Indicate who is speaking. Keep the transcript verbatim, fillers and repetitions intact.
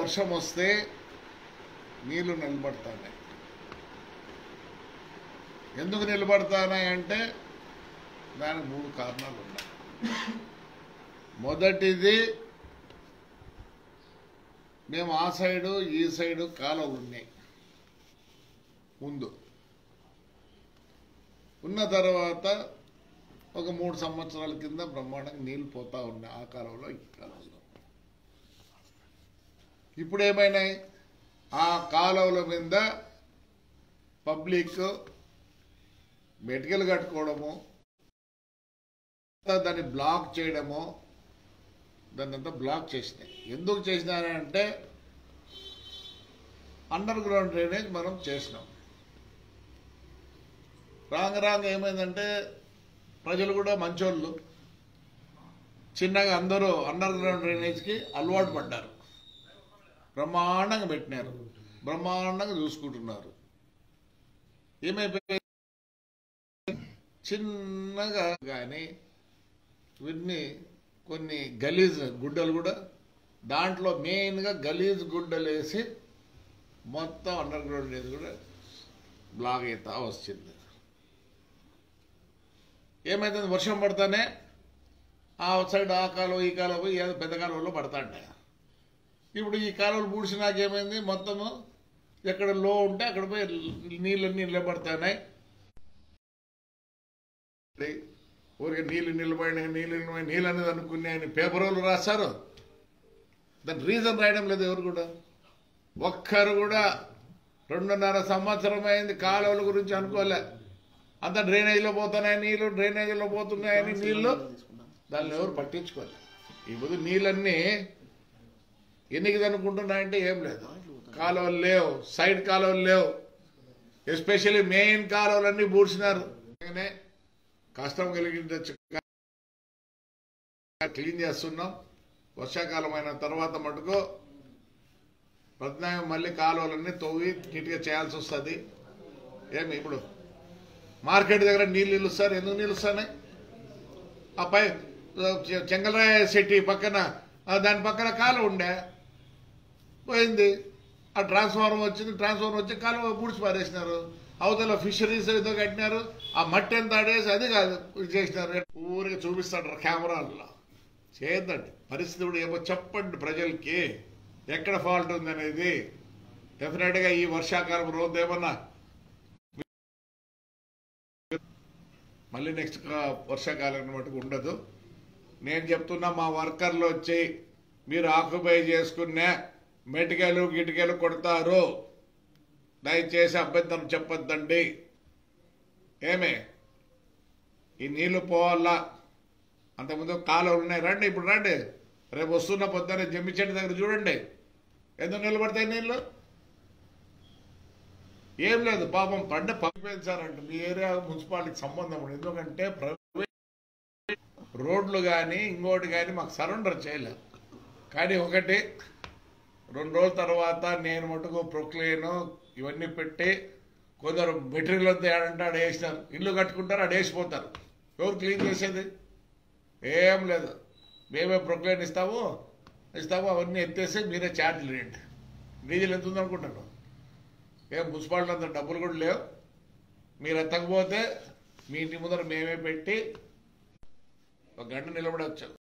Speaker 1: వర్షం వస్తే నీళ్లు నిలబడతాయి. ఎందుకు నిలబడతాయంటే దానికి మూడు కారణాలు ఉన్నాయి. మొదటిది, మేము ఆ సైడు ఈ సైడు కాలువలు ఉన్నాయి. ముందు ఉన్న తర్వాత ఒక మూడు సంవత్సరాల కింద బ్రహ్మాండంగా నీళ్ళు పోతా ఉన్నాయి ఆ కాలంలో ఈ కాలంలో. ఇప్పుడు ఏమైనాయి, ఆ కాలువల మీద పబ్లిక్ మెటికలు కట్టుకోవడము, దాన్ని బ్లాక్ చేయడము, దాన్ని అంతా బ్లాక్ చేసినాయి. ఎందుకు చేసినారంటే అండర్ గ్రౌండ్ డ్రైనేజ్ మనం చేసినాం. రాంగ రాంగ ఏమైందంటే ప్రజలు కూడా మంచోళ్ళు, చిన్నగా అందరూ అండర్ గ్రౌండ్ డ్రైనేజ్కి అలవాటు పడ్డారు. బ్రహ్మాండంగా పెట్టినారు, బ్రహ్మాండంగా చూసుకుంటున్నారు. ఏమైపోయింది, చిన్నగా కానీ వీటిని కొన్ని గలీజ్ గుడ్డలు కూడా దాంట్లో మెయిన్గా గలీజ్ గుడ్డలు వేసి మొత్తం అండర్ గ్రౌండ్ డ్రైనేజ్ కూడా బ్లాక్ అవుతా వచ్చింది. ఏమైతుంది, వర్షం పడతానే ఆ సైడ్ ఆ కాలువ ఈ కాలువ పోయి ఏదో పెద్ద కాలువలో పడతాంటాయి. ఇప్పుడు ఈ కాలువలు పూడ్చినాకేమైంది, మొత్తము ఎక్కడ లో ఉంటే అక్కడ పోయి నీళ్ళన్నీ నిలబడతాయి. ఊరికి నీళ్ళు నిలబడినాయి, నీళ్ళు నిలబడి నీళ్ళు అనేది అనుకున్నాయని పేపర్ వాళ్ళు రాస్తారు. దాని రీజన్ రాయడం లేదు ఎవరు కూడా. ఒక్కరు కూడా రెండున్నర సంవత్సరం అయింది కాలువల గురించి అనుకోలే. అంత డ్రైనేజీలో పోతున్నాయి నీళ్ళు, డ్రైనేజీలో పోతున్నాయని నీళ్ళు, దాన్ని ఎవరు పట్టించుకోలే. ఇప్పుడు నీళ్ళన్నీ ఎన్నికి అనుకుంటున్నాయంటే ఏం లేదు, కాలువలు లేవు, సైడ్ కాలువలు లేవు, ఎస్పెషల్లీ మెయిన్ కాలువలన్నీ పూడ్చినారు. కష్టం కలిగించచ్చు, క్లీన్ చేస్తున్నాం. వర్షాకాలం అయిన తర్వాత మటుకు ప్రతినాయం మళ్ళీ కాలువలన్నీ తవ్వి నీట్గా చేయాల్సి వస్తుంది. ఏమి ఇప్పుడు మార్కెట్ దగ్గర నీళ్ళు నిలుస్తారు, ఎందుకు నిలుస్తున్నాయి? ఆ పై చెంగలరాయ శెట్టి పక్కన దాని పక్కన కాలువ ఉండే పోయింది, ఆ ట్రాన్స్ఫార్మర్ వచ్చింది, ట్రాన్స్ఫార్మర్ వచ్చి కాలువ పూడ్చి పారేసినారు. అవతల ఫిషరీస్ ఏదో కట్టినారు, ఆ మట్టి ఎంత ఆడేసి అది కాదు చేసినారు. ఊరికి చూపిస్తాడు కెమెరాల్లో. చేయొద్దండి, పరిస్థితి కూడా ఏమో చెప్పండి ప్రజలకి ఎక్కడ ఫాల్ట్ ఉంది అనేది. డెఫినెట్గా ఈ వర్షాకాలం రోజు ఏమన్నా మళ్ళీ నెక్స్ట్ వర్షాకాలం మటుకు ఉండదు. నేను చెప్తున్నా, మా వర్కర్లు వచ్చి మీరు ఆక్యుపై చేసుకునే మెటికలు గిటికలు కొడతారు, దయచేసి అభ్యంతరం చెప్పొద్దండి. ఏమే ఈ నీళ్లు పోవాలా, అంతకుముందు కాలువలు ఉన్నాయి, రండి ఇప్పుడు రండి, రేపు వస్తున్న పొద్దున్న జమ్మి చెట్టు దగ్గర చూడండి ఎందుకు నిలబడతాయి నీళ్ళు. ఏం లేదు, పాపం పంట పంపించారంట. మీ ఏరియా మున్సిపాలిటీకి సంబంధం ఉండదు, ఎందుకంటే ప్రైవేట్ రోడ్లు కానీ ఇంకోటి కానీ మాకు సరెండర్ చేయలేదు. కానీ ఒకటి రెండు రోజుల తర్వాత నేను మటుకు ప్రొక్లేను ఇవన్నీ పెట్టి కొందరు మెటీరియల్ అంతా ఏడంటే ఆడ వేసినారు, ఇల్లు కట్టుకుంటారు, ఆడ వేసిపోతారు. ఎవరు క్లీన్ చేసేది? ఏం లేదు, మేమే ప్రొక్లేన్ ఇస్తాము ఇస్తాము అవన్నీ ఎత్తేసి మీరే ఛార్జీలు రేండి. డీజిల్ ఎంత ఉందనుకుంటారు? ఏం మున్సిపాలిటీ అంత డబ్బులు కూడా లేవు. మీరు ఎత్తకపోతే మీ ఇంటి ముందర మేమే పెట్టి ఒక గంట నిలబడవచ్చు.